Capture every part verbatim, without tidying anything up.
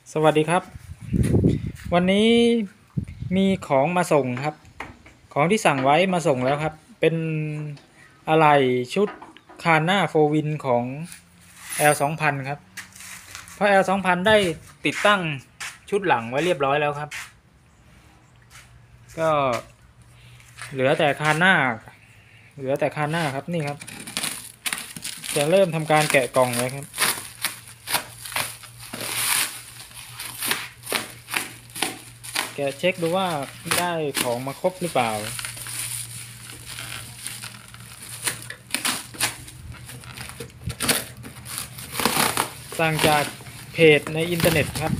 สวัสดีครับวันนี้มีของมาส่งครับของที่สั่งไว้มาส่งแล้วครับเป็นอะไหล่ชุดคาน่าโฟวินของ แอล สองพัน ครับเพราะ แอล สองพัน ได้ติดตั้งชุดหลังไว้เรียบร้อยแล้วครับก็เหลือแต่คาน่าเหลือแต่คาน่าครับนี่ครับจะเริ่มทำการแกะกล่องเลยครับแกะเช็คดูว่าได้ของมาครบหรือเปล่าสั่งจากเพจในอินเทอร์เน็ตครับ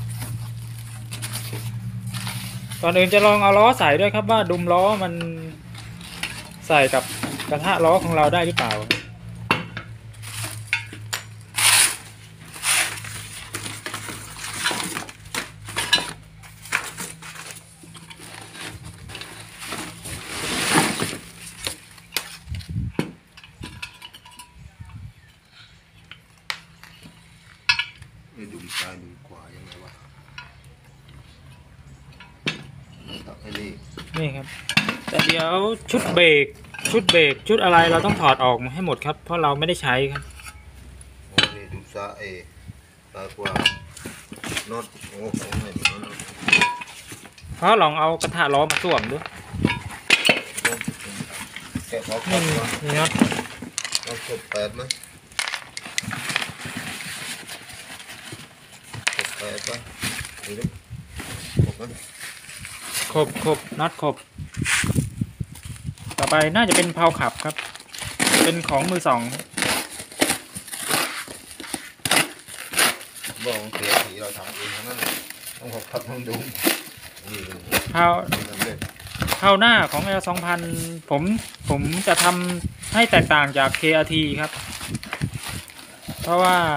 ก่อนอื่นจะลองเอาล้อใส่ด้วยครับว่าดุมล้อมันใส่กับกระทะล้อของเราได้หรือเปล่าไม่ดุมซ้ายดุมขวายังไงวะครับไอ้นี่นี่ครับแต่เดี๋ยวชุดเบรกชุดเบรกชุดอะไรเราต้องถอดออกให้หมดครับเพราะเราไม่ได้ใช้ครับโอ้นี่ดุมซ้ายเอซ้ายขวาน็อตโอ้ของไหนน็อตเพราะลองเอากระทะล้อมาสวมดูแกะออกนี่นี่น็อตน็อตครบแปดไหมครบแปดป่ะนี่ดิครบไหมครบครบน็อตครบต่อไปน่าจะเป็นเพลาขับครับเป็นของมือสองบอกเสียสีเราทำเองทั้งนั้นต้องขอบคัดต้องดุมนี่เพลานั่นเลยเพลาหน้าของ แอล สองพัน ผมผมจะทำให้แตกต่างจาก เค อาร์ ที ครับเพราะว่า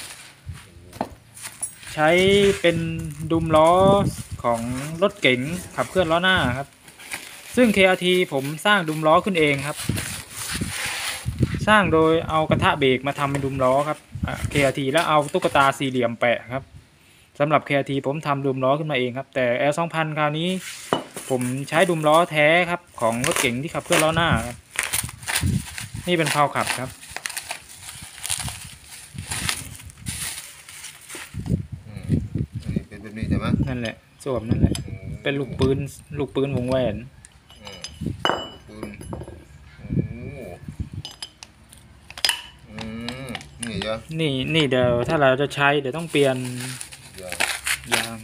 ใช้เป็นดุมล้อของรถเก๋งขับเคลื่อนล้อหน้าครับซึ่ง เค อาร์ ที ผมสร้างดุมล้อขึ้นเองครับสร้างโดยเอากระทะเบรกมาทำเป็นดุมล้อครับ เค อาร์ ที แล้วเอาตุ๊กตาสี่เหลี่ยมแปะครับสำหรับ เค อาร์ ที ผมทำดุมล้อขึ้นมาเองครับแต่ แอล สองพัน คราวนี้ผมใช้ดุมล้อแท้ครับของรถเก๋งที่ขับเคลื่อนล้อหน้าครับนี่เป็นเพลาขับครับเป็นแบบนี้ใช่ไหมนั่นแหละสวมนั่นแหละเป็นลูกปืนลูกปืนวงแหวนปืนโอ้อืมนี่จ้ะนี่นี่เดี๋ยวถ้าเราจะใช้เดี๋ยวต้องเปลี่ยนยางยาง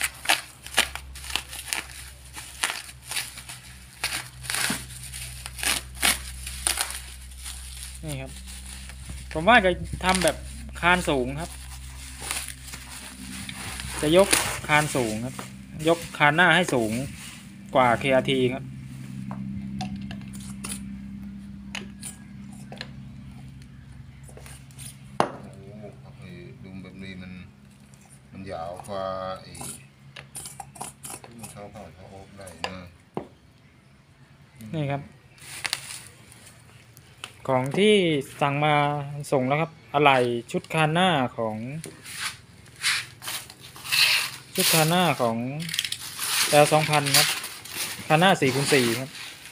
นี่ครับผมว่าจะทำแบบคานสูงครับจะยกคานสูงครับยกคานหน้าให้สูงกว่า เค อาร์ ที ครับไอ้ดุมแบบนี้มันมันยาวกว่าไอ้ที่มันเข้าเข้าเข้าออกได้นะนี่ครับของที่สั่งมาส่งแล้วครับอะไหล่ชุดคานหน้าของชุดคานหน้าของ แอล สองพัน ครับคานหน้า สี่คูณ สี่ ครับ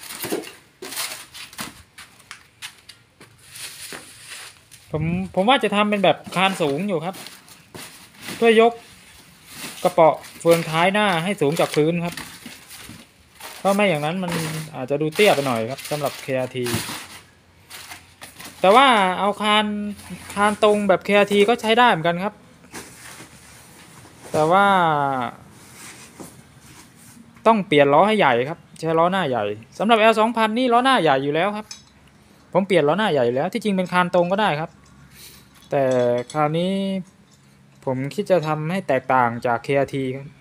ผมผมว่าจะทำเป็นแบบคานสูงอยู่ครับเพื่อยกกระเป๋าเฟืองท้ายหน้าให้สูงจากพื้นครับเพราะไม่อย่างนั้นมันอาจจะดูเตี้ยไปหน่อยครับสำหรับ เค อาร์ ที แต่ว่าเอาคานคานตรงแบบ เค อาร์ ที ก็ใช้ได้เหมือนกันครับแต่ว่าต้องเปลี่ยนล้อให้ใหญ่ครับใช้ล้อหน้าใหญ่สำหรับ แอล สองพัน นี่ล้อหน้าใหญ่อยู่แล้วครับผมเปลี่ยนล้อหน้าใหญ่แล้วที่จริงเป็นคานตรงก็ได้ครับแต่คราวนี้ผมคิดจะทำให้แตกต่างจาก เค อาร์ ที ครับ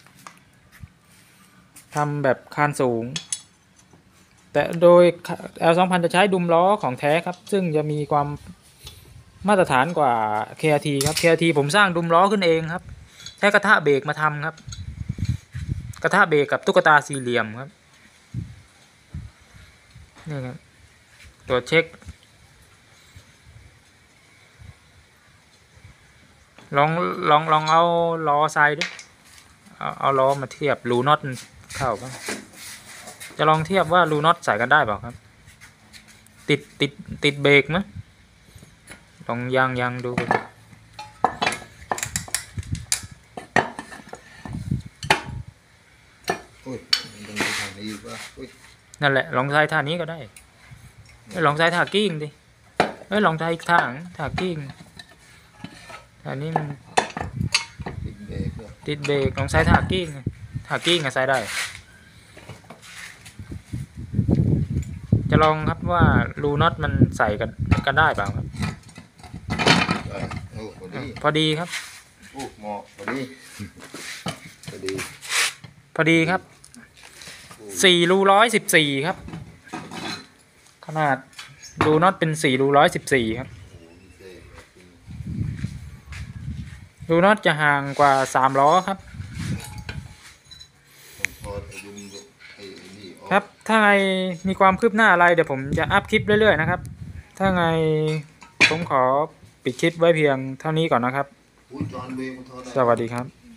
ทำแบบคานสูงแต่โดย แอล สองพัน จะใช้ดุมล้อของแท้ครับซึ่งจะมีความมาตรฐานกว่า เค อาร์ ที ครับ เค อาร์ ที ผมสร้างดุมล้อขึ้นเองครับใช้กระทะเบรกมาทำครับกระทะเบรกกับตุ๊กตาสี่เหลี่ยมครับนี่ครับตรวจเช็คลองลองลองเอาล้อใส่ดิเอาเอาล้อมาเทียบรูน็อตเข้าป่ะจะลองเทียบว่ารูน็อตใส่กันได้เปล่าครับ ติดติดติดเบรกมั้ยลองยางยางดูกันโอ้ยมันต้องไปทางนี้ป่ะโอ้ยนั่นแหละลองใช้ท่านี้ก็ได้เอ้ยลองใช้ท่ากิ้งดิเอ้ยลองใช้อีกท่าท่ากิ้งท่านี้มันติดเบรกเนี่ยติดเบรกลองใช้ท่ากิ้งท่ากิ้งก็ใช้ได้ จะลองครับว่ารูน็อตมันใส่กันกันได้เปล่าครับได้โอ้พอดีพอดีครับโอ้เหมาะพอดีพอดีพอดีครับสี่รูร้อยสิบสี่ครับ ขนาดรูน็อตเป็นสี่รูร้อยสิบสี่ครับโอ้พิเศษเลยจริงรูน็อตจะห่างกว่าสามล้อครับผมพอไอ้ดุมไอ้ไอ้นี่ออกครับ ถ้าไงมีความคืบหน้าอะไรเดี๋ยวผมจะอัพคลิปเรื่อยๆนะครับ ถ้าไงผมขอปิดคลิปไว้เพียงเท่านี้ก่อนนะครับอุ้ยจอนเบรกมันทอได้สวัสดีครับ